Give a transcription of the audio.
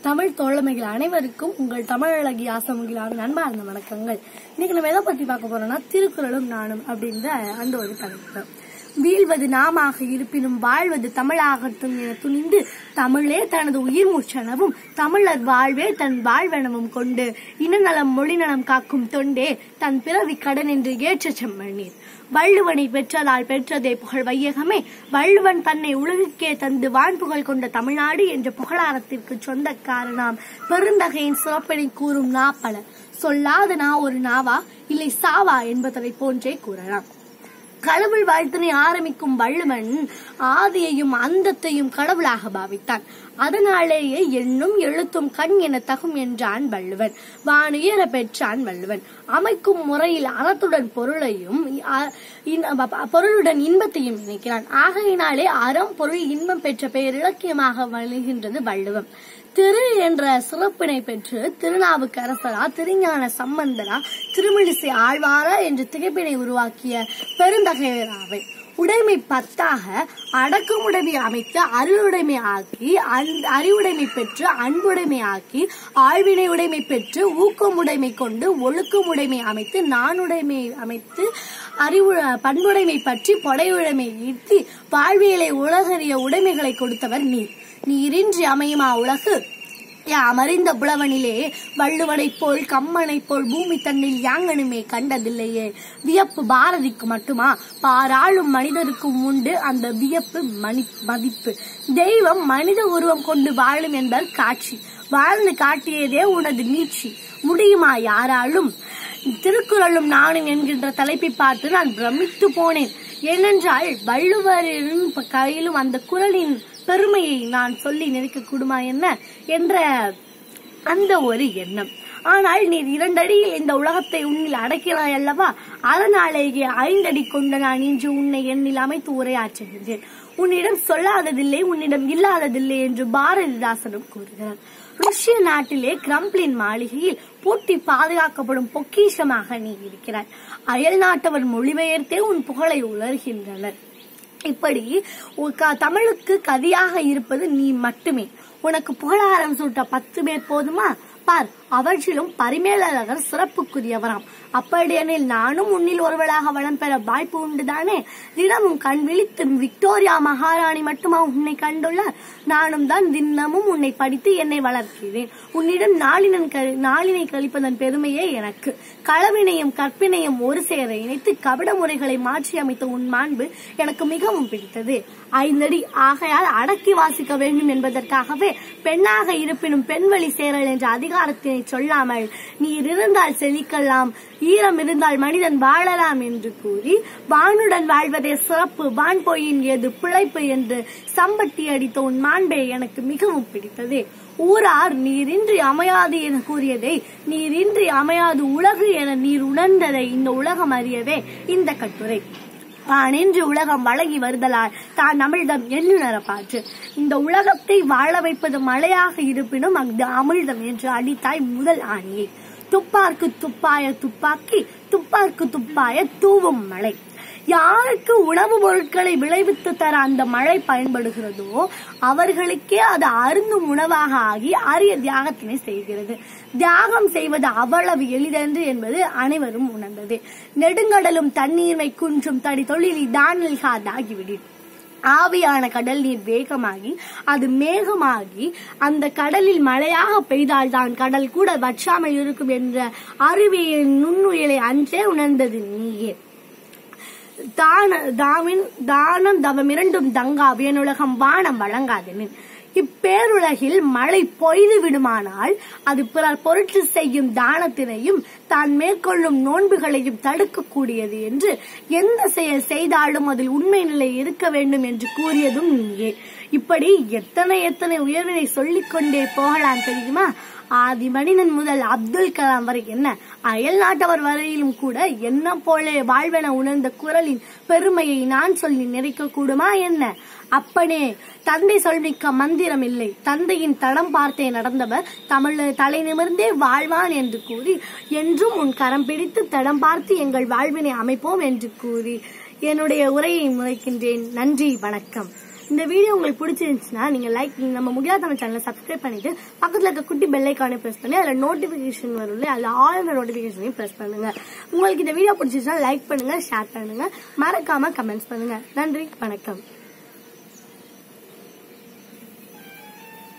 தமிழ் தோழமைகள் அனைவருக்கும் உங்கள் தமிழழகி ஆசமுகிலான நண்பார்ந்த வணக்கங்கள். இன்னைக்கு நம்ம எதை பத்தி பார்க்க போறோம்னா, திருக்குறளும் நானும் அப்படின்ற அந்த ஒரு தலைப்பு. வீழ்வது நாமாக இருப்பினும் வாழ்வது தமிழாகட்டும் என துணிந்து தமிழே தனது உயிர் மூச்செனவும் தமிழர் வாழ்வே தன் வாழ்வெனவும் கொண்டு இனநலம் மொழிநலம் காக்கும் தொண்டே தன் பிறவி கடன் என்று ஏற்ற செம்மண்ணீர். வள்ளுவனை பெற்றதால் பெற்றதே புகழ் வையகமே. வள்ளுவன் தன்னை உலகுக்கே தந்து வான்புகழ் கொண்ட தமிழ்நாடு என்ற புகழாரத்திற்கு சொந்தக்காரனாம் பெருந்தகையின் சிறப்பினை கூறும் நாப்பல. சொல்லாத நா ஒரு நாவா இல்லை சாவா என்பதை போன்றே கூறலாம். கடவுள் வாழ்த்தினை ஆரம்பிக்கும் வள்ளுவன் ஆதியையும் அந்தத்தையும் கடவுளாக பாவித்தான். அதனாலேயே எண்ணும் எழுத்தும் கண் என தகும் என்றான் வள்ளுவன். வானுயர பெற்றான் வள்ளுவன். அமைக்கும் முறையில் அறத்துடன் பொருளுடன் இன்பத்தையும் இணைக்கிறான். ஆகையினாலே அறம் பொருள் இன்பம் பெற்ற பெயர் இலக்கியமாக வழிகின்றது வள்ளுவம். திரு என்ற சிறப்பினை பெற்று திருநாவுக்கரசரா, திருஞான சம்பந்தரா, திருமிழிசை ஆழ்வாரா என்று திகைப்பினை உருவாக்கிய பெருந்தகையராவை. உடைமை 10ஆக அடக்கமுடைமை அமைத்து அருளுடைமை ஆக்கி, அறிவுடைமை பெற்று அன்புடைமை ஆக்கி, ஆழ்வினை உடைமை பெற்று ஊக்கமுடைமை கொண்டு ஒழுக்கமுடைமை அமைத்து, நானுடைமை அமைத்து, பண்புடைமை பற்றி பொடையுடைமை ஈர்த்தி வாழ்வியலை உலகறிய உடைமைகளை கொடுத்தவர் நீர். நீரின்றி அமையுமா உலகு? அமர்ந்த புலவனிலே வள்ளுவனை போல் கம்மனை போல் பூமி தன்னில் யாங்கனுமே கண்டதில்லையே. வியப்பு பாரதிக்கு மட்டுமா? பாராளும் மனிதருக்கும் உண்டு அந்த வியப்பு மதிப்பு. தெய்வம் மனித உருவம் கொண்டு வாழும் என்பர் காட்சி. வாழ்ந்து காட்டியதே உனது நீட்சி. முடியுமா யாராலும்? திருக்குறளும் நானும் என்கின்ற தலைப்பை பார்த்து நான் பிரமித்து போனேன். ஏனென்றால் வள்ளுவரின் கையிலும் அந்த குறளின் பெருமையை நான் சொல்லி நினைக்க கூடுமா என்ன என்ற அந்த ஒரு எண்ணம். ஆனால் நீர் 2 அடியில் இந்த உலகத்தை உன்னில் அடக்கிறாய் அல்லவா? அதனாலேயே 5 அடி கொண்ட நான் இன்று உன்னை எண்ணில் அமைத்து உரையாற்றுகின்றேன். உன்னிடம் சொல்லாததில்லை, உன்னிடம் இல்லாததில்லை என்று பாரதிதாசனும் கூறுகிறார். ரஷ்ய நாட்டிலே கிரம்ப்ளின் மாளிகையில் பூட்டி பாதுகாக்கப்படும் பொக்கிஷமாக நீ இருக்கிறாய். அயல் நாட்டவர் மொழிபெயர்த்தே உன் புகழை உணர்கின்றனர். இப்படி தமிழுக்கு கதியாக இருப்பது நீ மட்டுமே. உனக்கு புகழாரம் சூட்ட 10 பேர் போதுமா? பார், அவற்றிலும் பரிமேலழகர் சிறப்புக்குரியவராம். அப்படியெனில் நானும் உன்னில் ஒருவளாக வளம் பெற வாய்ப்பு உண்டுதானே? தினமும் கண் விழித்து விக்டோரியா மகாராணி மட்டுமா உன்னை கண்டுள்ளார்? நானும் தான் தினமும் உன்னை படித்து என்னை வளர்க்கிறேன். உன்னிடம் நாளினை கழிப்பதன் பெருமையே எனக்கு. களவினையும் கற்பினையும் ஒரு சேர இணைத்து கபட முறைகளை மாற்றி அமைத்த உன் மாண்பு எனக்கு மிகவும் பிடித்தது. 5 அடி ஆகையால் அடக்கி வாசிக்க வேண்டும் என்பதற்காகவே பெண்ணாக இருப்பினும் பெண்வழி சேரல் என்ற அதிகாரத்தினை சொல்லாமல் நீர் இருந்தால் செழிக்கலாம், ஈரம் இருந்தால் மனிதன் வாழலாம் என்று கூறி வானுடன் வாழ்வதே சிறப்பு, வான் போயின் ஏது பிழைப்பு என்று சம்பட்டி அடித்த உன் மாண்பே எனக்கு மிகவும் பிடித்தது. ஊரார் நீரின்றி அமையாது என கூறியதை நீரின்றி அமையாது உலகு என நீர் உணர்ந்ததை இந்த உலகம் அறியவே இந்த கட்டுரை. தான் என்று உலகம் வழங்கி வருதலால் தான் அமிழ்தம் எண்ணுணர பாற்று. இந்த உலகத்தை வாழ வைப்பது மழையாக இருப்பினும் அங்கு அமிழ்தம் என்று அடித்தாய் முதல் ஆணியை. துப்பார்க்கு துப்பாய துப்பாக்கி, துப்பார்க்கு துப்பாய தூவும் மழை. யாருக்கு உணவு பொருட்களை விளைவித்து தர அந்த மழை பயன்படுகிறதோ அவர்களுக்கே அது அருந்தும் உணவாக ஆகி அரிய தியாகத்தினை செய்கிறது. தியாகம் செய்வது அவ்வளவு எளிதன்று என்பது அனைவரும் உணர்ந்தது. நெடுங்கடலும் தண்ணீரை குன்றும் தடி தொழிலி தானில்காதாகிவிடும். ஆவியான கடல் நீர் வேகமாகி அது மேகமாகி அந்த கடலில் மழையாக பெய்தால்தான் கடல் கூட வற்றாமல் இருக்கும் என்ற அறிவியலின் நுண்ணுயிலை அன்றே உணர்ந்தது நீயே. தானம் தவம் இரண்டும் தங்கா வியனுலகம் வானம் வழங்காதெனின். இப்பேருலகில் மழை பொய்து விடுமானால் அது பிறர் பொருட்டு செய்யும் தானத்தினையும் தான் மேற்கொள்ளும் நோன்புகளையும் தடுக்கக்கூடியது என்று எந்த செயல் செய்தாலும் அதில் உண்மை நிலை இருக்க வேண்டும் என்று கூறியதும் நீயே. இப்படி எத்தனை உயர்வினை சொல்லிக்கொண்டே போகலாம் தெரியுமா? ஆதி மனிதன் முதல் அப்துல் கலாம் வரை என்ன, அயல் நாட்டவர் வரையிலும் கூட என்ன போலே வாழ்வென உணர்ந்த குரலின் பெருமையை நான் சொல்லி நிறைக்க கூடுமா என்ன? அப்பனே, தந்தை சொல்மிக்க மந்திரம் இல்லை. தந்தையின் தடம் பார்த்தே நடந்தவர் தமிழ் தலை நிமிர்ந்தே வாழ்வான் என்று கூறி என்றும் உன் கரம் பிடித்து தடம் பார்த்து எங்கள் வாழ்வினை அமைப்போம் என்று கூறி என்னுடைய உரையை முறைக்கின்றேன். நன்றி, வணக்கம். இந்த வீடியோ உங்களுக்கு பிடிச்சிருந்துச்சுன்னா நீங்க நம்ம முகிலா தமிழ் சேனலை சப்ஸ்கிரைப் பண்ணிட்டு பக்கத்துல இருக்க குட்டி பெல் ஐகானை பிரஸ் பண்ணி அதுல நோட்டிபிகேஷன் வரும்ல அதுல ஆல் நோட்டிபிகேஷனையும் பிரஸ் பண்ணுங்க. உங்களுக்கு இந்த வீடியோ பிடிச்சிருச்சுன்னா லைக் பண்ணுங்க, ஷேர் பண்ணுங்க, மறக்காம கமெண்ட்ஸ் பண்ணுங்க. நன்றி, வணக்கம்.